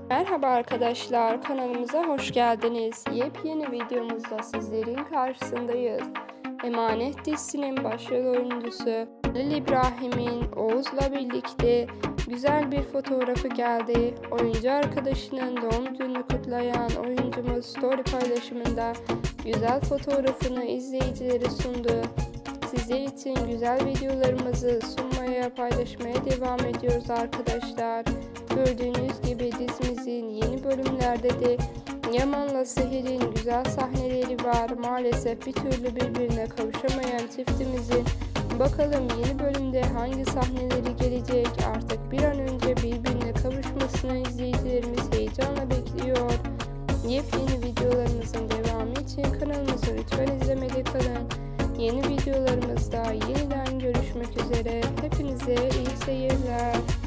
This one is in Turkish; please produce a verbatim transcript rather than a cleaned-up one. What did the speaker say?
Merhaba arkadaşlar, kanalımıza hoş geldiniz. Yepyeni videomuzda sizlerin karşısındayız. Emanet dizisinin başrol oyuncusu Halil İbrahim'in Oğuz'la birlikte güzel bir fotoğrafı geldi. Oyuncu arkadaşının doğum gününü kutlayan oyuncumuz story paylaşımında güzel fotoğrafını izleyicilere sundu. Sizler için güzel videolarımızı sunmaya, paylaşmaya devam ediyoruz arkadaşlar. Gördüğünüz gibi dizimizin yeni bölümlerde de Yaman'la Seher'in güzel sahneleri var. Maalesef bir türlü birbirine kavuşamayan çiftimizin bakalım yeni bölümde hangi sahneleri gelecek, artık bir an önce birbirine kavuşmasını izleyicilerimiz heyecanla bekliyor. Yepyeni videolarımızın devamı için kanalımızı lütfen izlemede kalın. Yeni videolarımızda yeniden görüşmek üzere. Hepinize iyi seyirler.